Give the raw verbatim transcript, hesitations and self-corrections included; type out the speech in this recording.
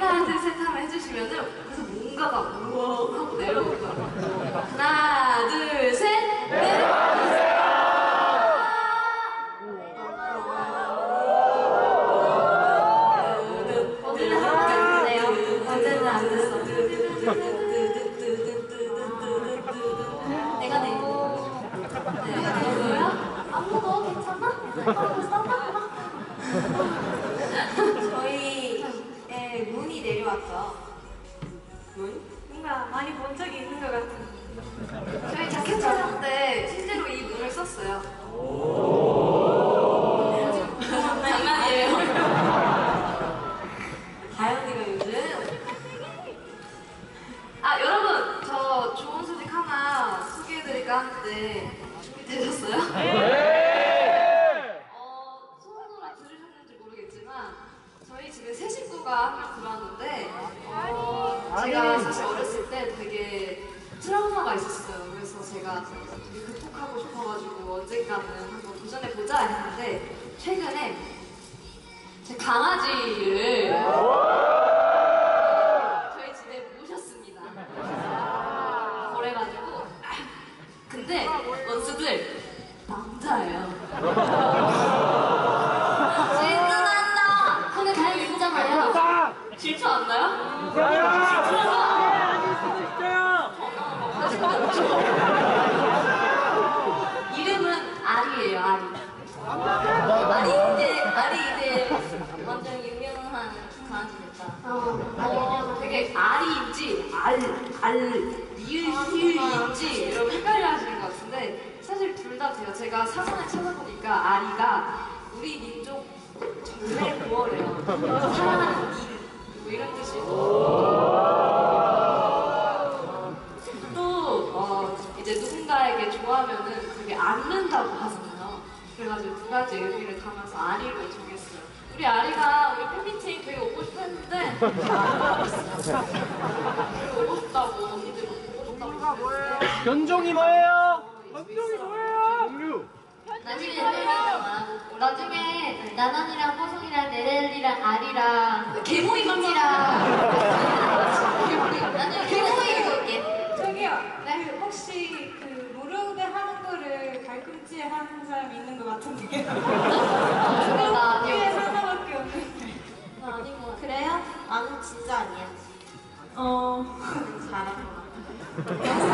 하나 둘 셋 하면 해주시면은 그래서 뭔가가 우와 하고 내려오더라고요. 하나 둘 셋 내려주세요. 어제는 하나도 안 됐네요. 어제는 안 됐어. 내가 내 내가 내 거야? 아무도 괜찮아? 저희의 문이 내려왔죠. 문? 뭔가 많이 본 적이 있는 것 같은. 저희 자켓 촬영 때 실제로 이 문을 썼어요. 장난이에요. 다현이가 요즘. 아 여러분 저 좋은 소식 하나 소개해드릴까 하는데 준비되셨어요? 네. 어 소문으로 들으셨는지 모르겠지만 저희 집에 새 식구가 한 명 들어왔는데 어, 제가 사실 어렸을 때 되게 트라우마가 있었어요. 그래서 제가 되게 극복하고 싶어가지고 언젠가는 한번 도전해보자 했는데 최근에 제 강아지를 저희 집에 모셨습니다. 그래가지고 근데 원수들 남자예요. 질투난다. 근데 다행히 진짜말이야. 질투 안 나요? 질투난다. 이름은 아리예요. 아리. 아리 이제 아리 이제 완전 유명한 강아지 됐다. 어, 되게 아리인지 알, 알, 리을, 히을인지 여러분 헷갈려 하시는 것 같은데 사실 둘 다 돼요. 제가 사전에 찾아보니까 아리가 우리 민족 전래 구어래요. 사랑하는 일, 뭐 이런 뜻이고 또 어, 이제 누군가에게 좋아하면은 그게 앓는다고 하잖아요. 그래가지고 두 가지 의미를 담아서 아리로 정했어요. 우리 아리가 우리 팬미팅 되게 오고 싶어 했는데 되게 오고 싶다고 언니들 오고 싶다고 뭐예요? 견종이 뭐예요? 견종이 뭐예요? 나중에 나중에 나난이랑 뽀송이랑 네렐리랑 아리랑 개모임이랑 나중에 개모임 볼게. 저기요, 네. 혹시 그 무릎에 하는 거를 발꿈치에 하는 사람이 있는 것 같은데. 나 뒤에 하나밖에 없는데. 나 아닌 거 그래요? 아니 진짜 아니야. 어. 잘하구나.